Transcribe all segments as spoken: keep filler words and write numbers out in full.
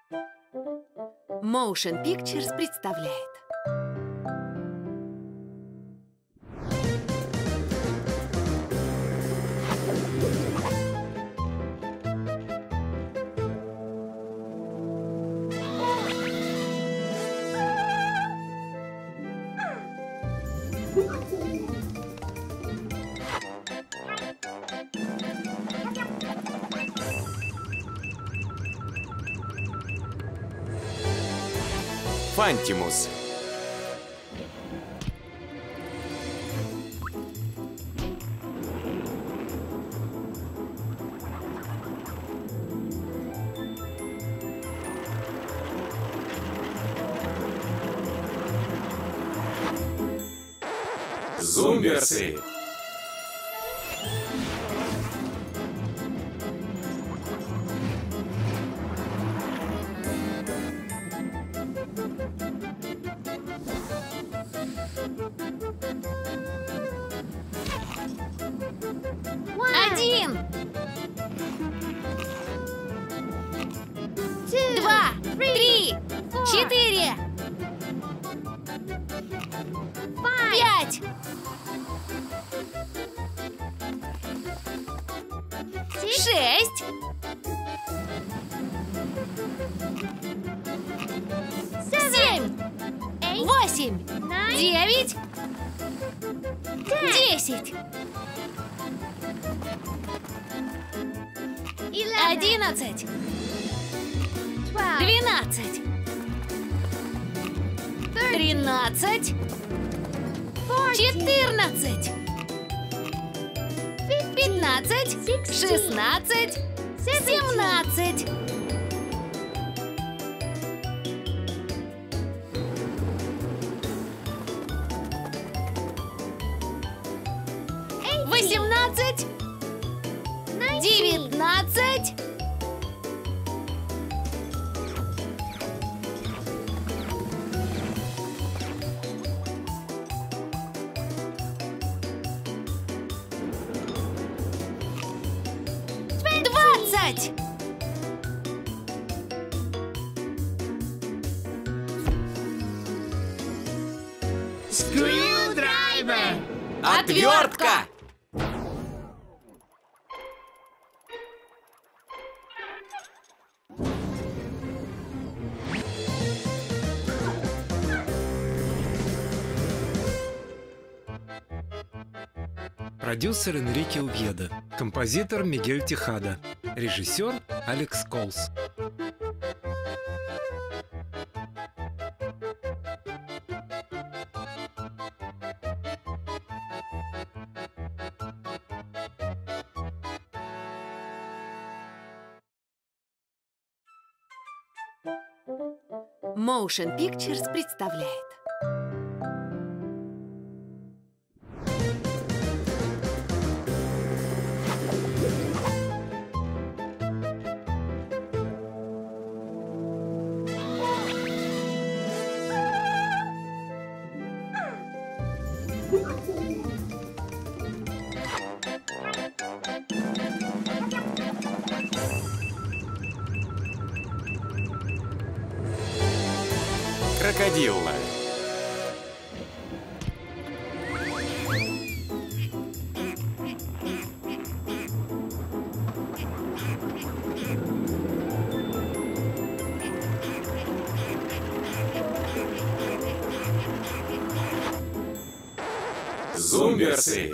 Motion Pictures представляет. Фантимус. Зумберсы. Один, два, три, четыре, пять, шесть, семь, восемь, девять, десять. Одиннадцать, двенадцать, тринадцать, четырнадцать, пятнадцать, шестнадцать, семнадцать. Восемнадцать, девятнадцать, двадцать. Скрюдрайвер! Отвертка! Продюсер Энрике Увьеда, композитор Мигель Техада, режиссер Алекс Колс. Motion Pictures представляет. Крокодилла. Зумберсы.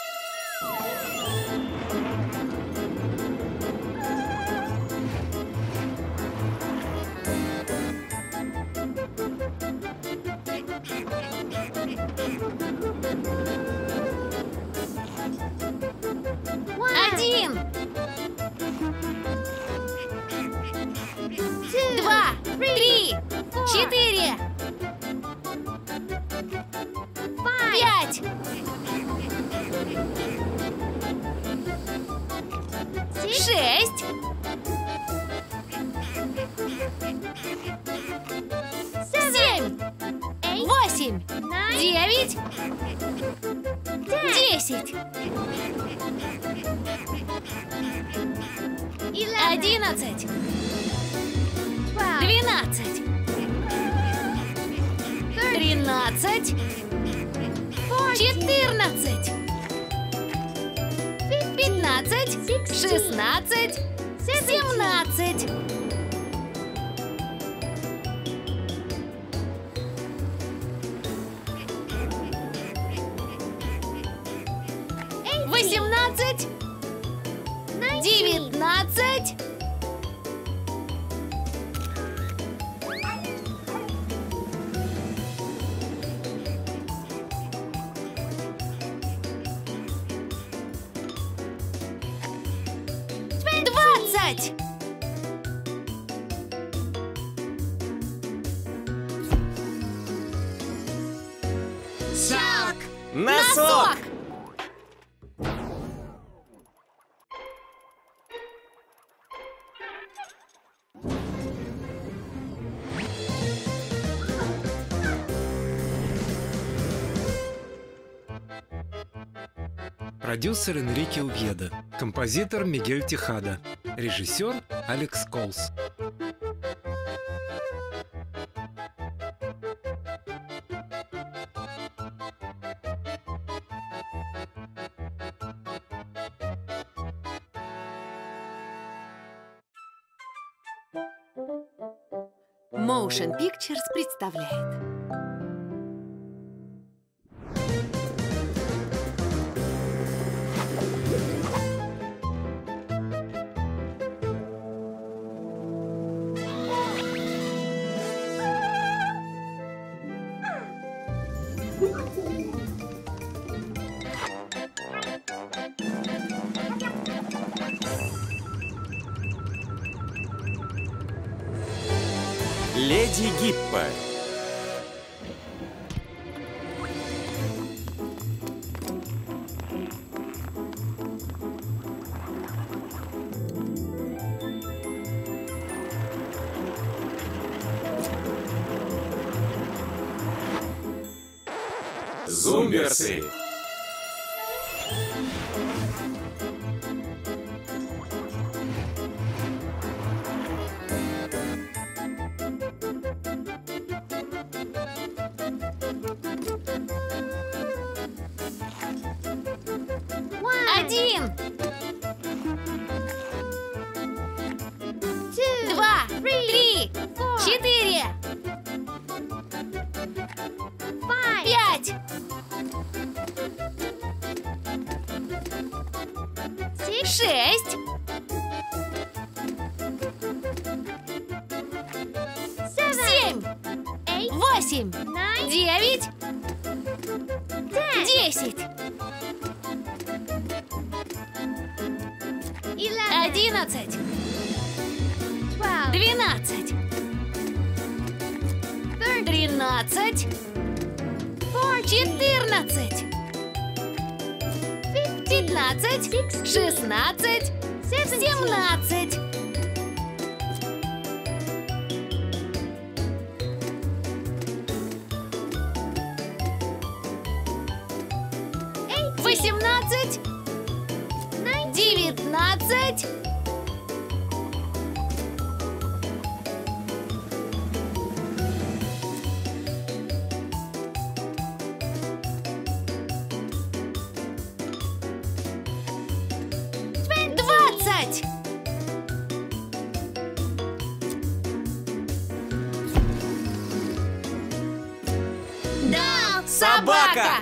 Один, два, три, четыре, пять, шесть, семь, восемь, девять, десять. Одиннадцать, Двенадцать. Тринадцать. Четырнадцать. Пятнадцать. Шестнадцать. Семнадцать. Восемнадцать. Девятнадцать. Двадцать. Шаг! Носок. Носок! Продюсер Энрике Увьеда. Композитор Мигель Техада. Режиссер Алекс Колс. Motion Pictures представляет. Леди Гиппо. Зумберсы. Один. Два. Три. Четыре. Пять. Шесть. Семь. Восемь. Девять. Десять. Одиннадцать. Двенадцать. Тринадцать. Четырнадцать. Пятнадцать. Шестнадцать. Семнадцать. Восемнадцать. Девятнадцать. Двадцать. Да, Собака!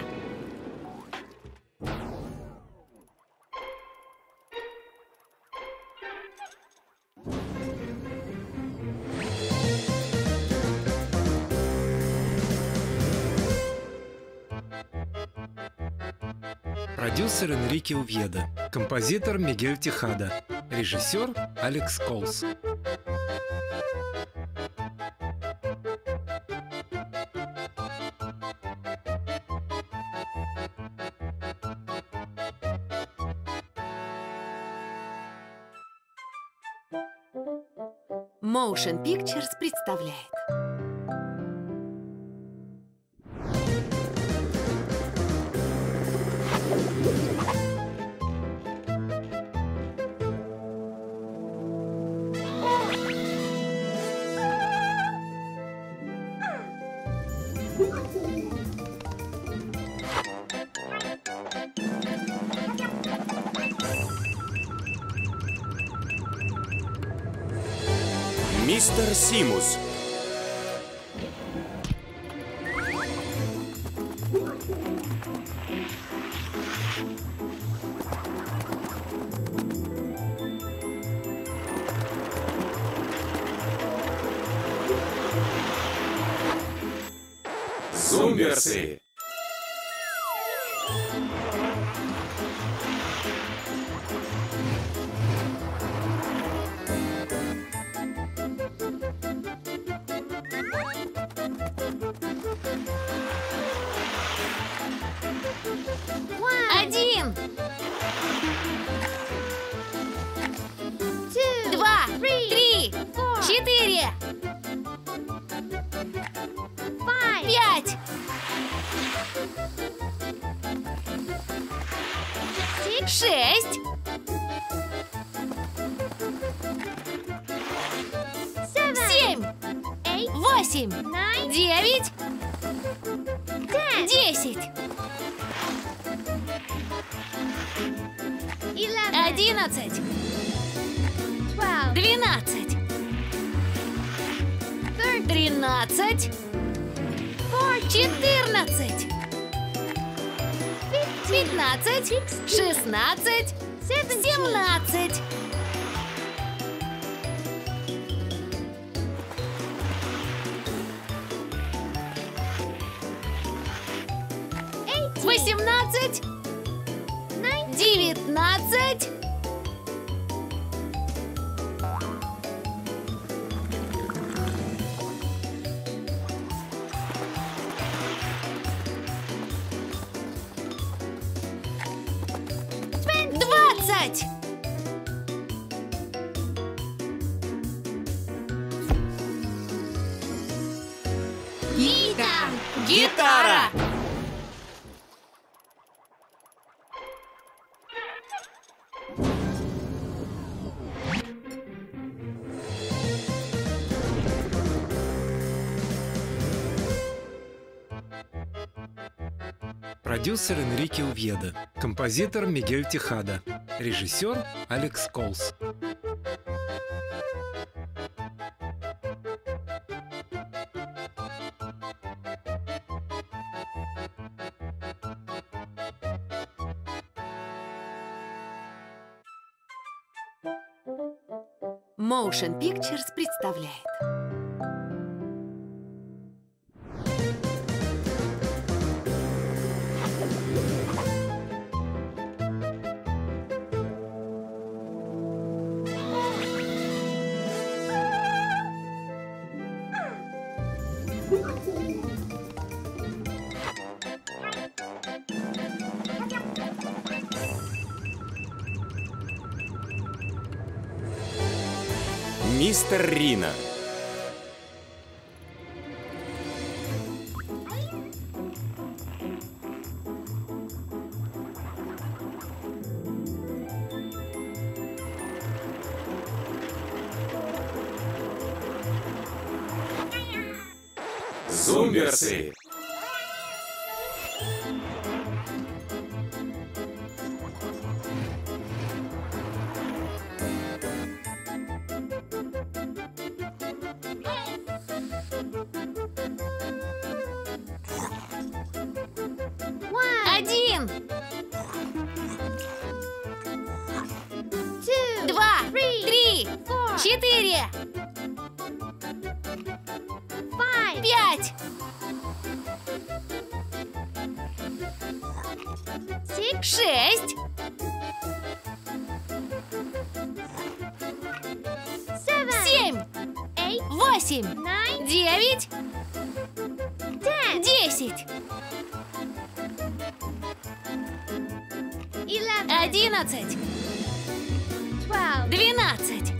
Продюсер Энрике Увьеда. Композитор Мигель Техада. Режиссер Алекс Колс. Motion Pictures представляет. Мистер Симус. Зумберсы. Один. Два. Три. Четыре. Пять. Шесть. Семь. Восемь. Девять. Десять. Одиннадцать. Двенадцать. Тринадцать. Четырнадцать. Пятнадцать. Шестнадцать. Семнадцать. Восемнадцать. Девятнадцать. Двадцать. Гитара. Продюсер Энрике Увьеда. Композитор Мигель Техада. Режиссер Алекс Колс. Motion Pictures представляет. Мистер Рина. Зумберсы. Один. Два. Три. Четыре. Пять. Шесть. Семь. Восемь. Девять. Десять. Одиннадцать. Двенадцать.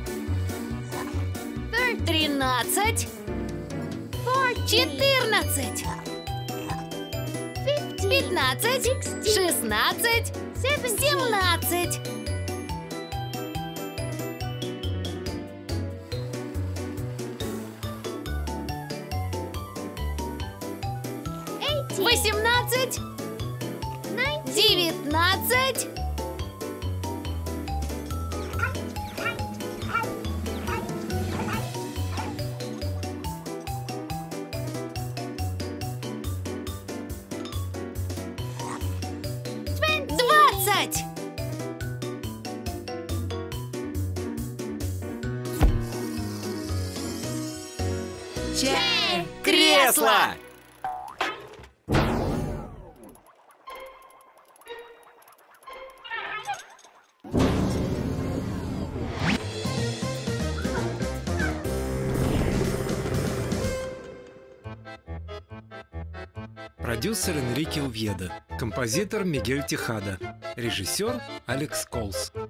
Тринадцать. Четырнадцать. Пятнадцать. Шестнадцать. Семнадцать. Восемнадцать. Девятнадцать. Чай! Кресло! Продюсер Энрике Увьеда. Композитор Мигель Техада. Режиссер Алекс Колс.